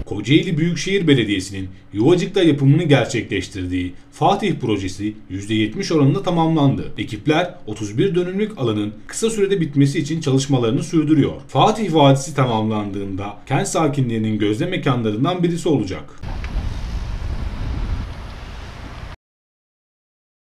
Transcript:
Kocaeli Büyükşehir Belediyesi'nin Yuvacık'ta yapımını gerçekleştirdiği Fatih projesi %70 oranında tamamlandı. Ekipler 31 dönümlük alanın kısa sürede bitmesi için çalışmalarını sürdürüyor. Fatih Vadisi tamamlandığında kent sakinlerinin gözde mekanlarından birisi olacak.